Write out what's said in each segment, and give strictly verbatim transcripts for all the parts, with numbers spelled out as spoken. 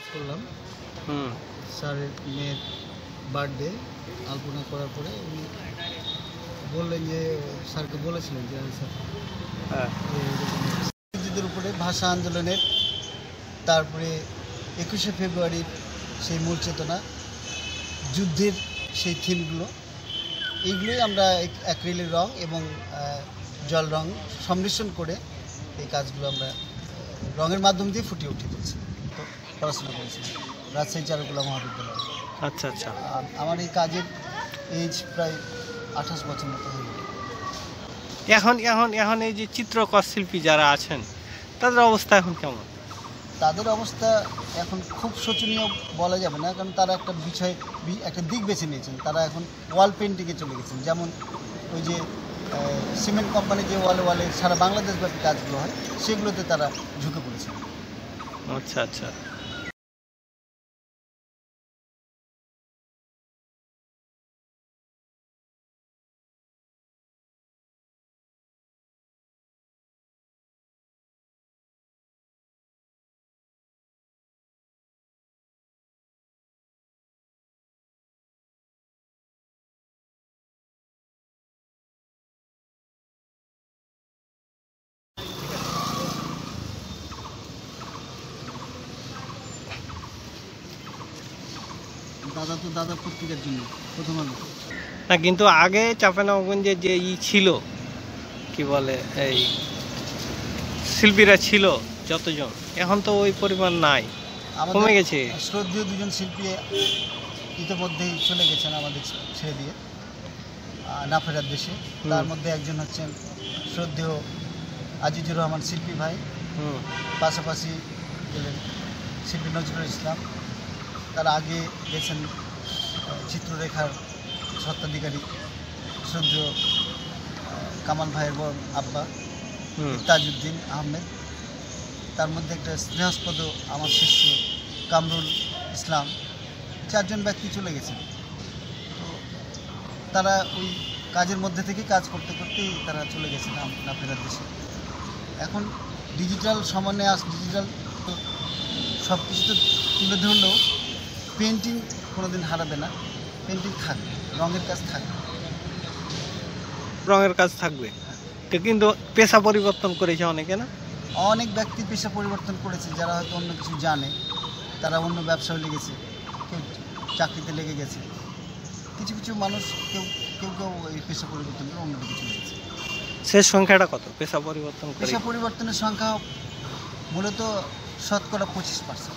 করলাম। হুম স্যারের মেয়ের বার্থডে আলপনা করার পরে উনি বললেন যে স্যারকে বলেছিলেন যে স্যার হ্যাঁ নিজেদের উপরে ভাষা আন্দোলনের, তারপরে একুশে ফেব্রুয়ারির সেই মূল চেতনা, যুদ্ধের সেই থিমগুলো, এইগুলোই আমরা অ্যাক্রিলিক রং এবং জল রং সংমিশ্রণ করে এই কাজগুলো আমরা রঙের মাধ্যম দিয়ে ফুটিয়ে উঠে তুলছি। তো পড়াশোনা করেছি রাজশাহী চারুকলা মহাবিদ্যালয়ে। আচ্ছা আচ্ছা আমার এই কাজের এজ প্রায় আঠাশ বছর মতো হয়ে গেল। এখন এখন এখন এই যে চিত্রকর শিল্পী যারা আছেন তাদের অবস্থা এখন কেমন? তাদের অবস্থা এখন খুব শোচনীয় বলা যাবে না, কারণ তারা একটা বিষয় একটা দিক বেছে নিয়েছেন। তারা এখন ওয়াল পেন্টিংয়ে চলে গেছেন। যেমন ওই যে সিমেন্ট কোম্পানি যে ওয়ালে ওয়ালে সারা বাংলাদেশব্যাপী কাজগুলো হয় সেগুলোতে তারা ঝুঁকে পড়েছেন। আচ্ছা আচ্ছা দাদা তো দাদা পত্রিকার জন্য প্রথম আলো না, কিন্তু আগে চাঁপাইনবাবগঞ্জে যে ই ছিল কি বলে এই শিল্পীরা ছিল যতজন, এখন তো ওই পরিমাণ নাই, কমে গেছে। শ্রদ্ধেয় দুজন শিল্পী ইতিমধ্যেই চলে গেছেন আমাদের ছেড়ে দিয়ে না ফেরার দেশে। তার মধ্যে একজন হচ্ছেন শ্রদ্ধেয় আজিজুর রহমান শিল্পী ভাই, পাশাপাশি গেলেন শিল্পী নজরুল ইসলাম। তার আগে গেছেন চিত্ররেখার স্বত্বাধিকারী শ্রদ্ধেয় কামাল ভাইয়ের বড় আব্বা তাজউদ্দিন আহমেদ। তার মধ্যে একটা স্নেহাস্পদ আমার শিষ্য কামরুল ইসলাম। চারজন ব্যক্তি চলে গেছেন। তো তারা ওই কাজের মধ্যে থেকে কাজ করতে করতেই তারা চলে গেছেন না ফেরার দেশে। এখন ডিজিটাল সমানে আস ডিজিটাল তো সব কিছু তো তুলে ধরলেও পেন্টিং কোনোদিন হারাবে না। পেন্টিং থাকবে, রঙের কাজ থাকবে, রঙের কাজ থাকবে। কিন্তু পেশা পরিবর্তন করেছে অনেকে, না অনেক ব্যক্তি পেশা পরিবর্তন করেছে। যারা হয়তো অন্য কিছু জানে তারা অন্য ব্যবসায় লেগেছে, কেউ চাকরিতে লেগে গেছে। কিছু কিছু মানুষ কেউ কেউ কেউ এই পেশা পরিবর্তন করে অন্য কিছু লেগেছে। শেষ সংখ্যাটা কত পেশা পরিবর্তন করে? পেশা পরিবর্তনের সংখ্যা মূলত শতকরা পঁচিশ পার্সেন্ট।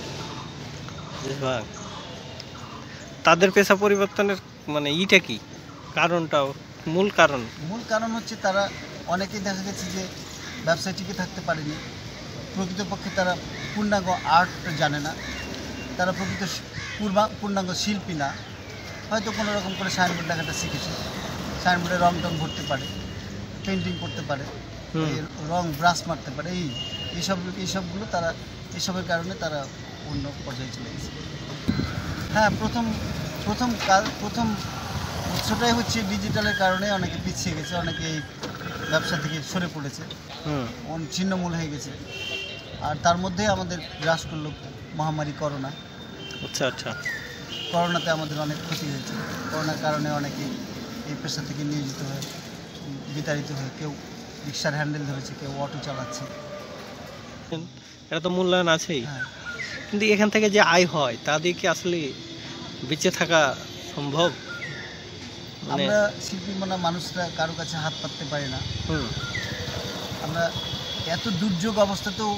তাদের পেশা পরিবর্তনের মানে ইটা কি কারণটাও মূল কারণ? মূল কারণ হচ্ছে তারা অনেকেই দেখা গেছে যে ব্যবসায় টিকে থাকতে পারেনি। প্রকৃতপক্ষে তারা পূর্ণাঙ্গ আর্ট জানে না, তারা প্রকৃত পূর্বা পূর্ণাঙ্গ শিল্পী না। হয়তো কোনো রকম করে সাইনবোর্ড লেখাটা শিখেছে, সাইনবোর্ডে রং টং ভরতে পারে, পেন্টিং করতে পারে, রং ব্রাশ মারতে পারে, এই এইসব এইসবগুলো তারা এইসবের কারণে তারা অন্য পর্যায়ে চলে গেছে। হ্যাঁ, প্রথম প্রথম প্রথম উৎসটাই হচ্ছে ডিজিটালের কারণে অনেকে পিছিয়ে গেছে, অনেকে এই ব্যবসা থেকে সরে পড়েছে, ছিন্নমূল হয়ে গেছে। আর তার মধ্যে আমাদের গ্রাস করল মহামারী করোনা। আচ্ছা আচ্ছা করোনাতে আমাদের অনেক ক্ষতি হয়েছে। করোনার কারণে অনেকে এই পেশা থেকে নিয়োজিত হয়ে বিতাড়িত হয়ে কেউ রিক্সার হ্যান্ডেল ধরেছে, কেউ অটো চালাচ্ছে। এটা তো মূল্যায়ন আছেই, কিন্তু এখান থেকে যে আয় হয় তা দিয়ে কি আসলে বেঁচে থাকা সম্ভব? আমরা শিল্পী মনা মানুষরা কারো কাছে হাত পাততে পারি না। আমরা এত দুর্যোগ অবস্থাতেও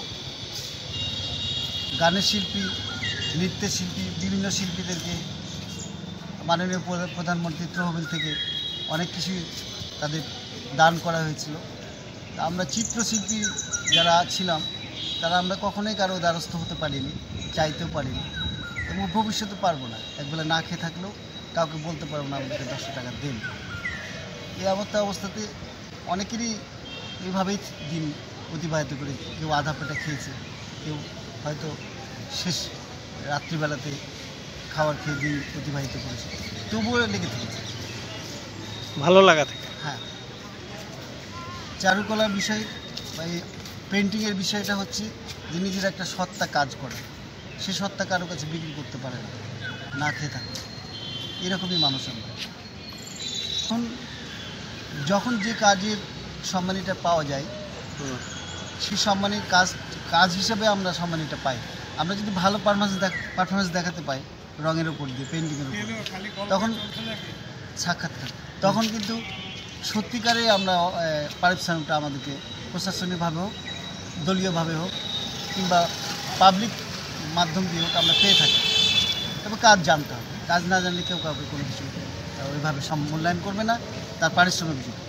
গানের শিল্পী, নৃত্যের শিল্পী, বিভিন্ন শিল্পীদেরকে মাননীয় প্রধানমন্ত্রী তহবিল থেকে অনেক কিছুই তাদের দান করা হয়েছিল। আমরা চিত্রশিল্পী যারা ছিলাম তারা আমরা কখনোই কারো দ্বারস্থ হতে পারিনি, চাইতেও পারিনি এবং ভবিষ্যতে পারবো না। একবেলা না খেয়ে থাকলেও কাউকে বলতে পারবো না আমাদেরকে দশশো টাকা দেন। এই অবস্থা অবস্থাতে অনেকেরই এইভাবেই দিন অতিবাহিত করে, কেউ আধা পেটা খেয়েছে, কেউ হয়তো শেষ রাত্রিবেলাতে খাবার খেয়ে দিন অতিবাহিত করেছে, তবুও লেগে থেকেছে ভালো লাগা থেকে। হ্যাঁ, চারুকলার বিষয় বা এই পেন্টিংয়ের বিষয়টা হচ্ছে যে নিজের একটা সত্তা কাজ করে, সে সত্তা কারো কাছে বিক্রি করতে পারে না, না খেয়ে থাকে। এরকমই মানুষ আমরা। এখন যখন যে কাজের সম্মানীটা পাওয়া যায় সেই সম্মানের কাজ কাজ হিসেবে আমরা সম্মানীটা পাই। আমরা যদি ভালো পারফরমেন্স পারফরমেন্স দেখাতে পাই রঙের উপর দিয়ে, পেন্টিংয়ের উপর দিয়ে, তখন সাক্ষাৎকার তখন কিন্তু সত্যিকারে আমরা পারিশ্রমিকটা আমাদেরকে প্রশাসনিকভাবে হোক, দলীয়ভাবে হোক কিংবা পাবলিক মাধ্যম দিয়ে হোক আমরা পেয়ে থাকি। তবে কাজ জানতে হবে, কাজ না জানলে কেউ কাউকে কোনো কিছু ওইভাবে মূল্যায়ন করবে না, তার পারিশ্রমিক দিবে।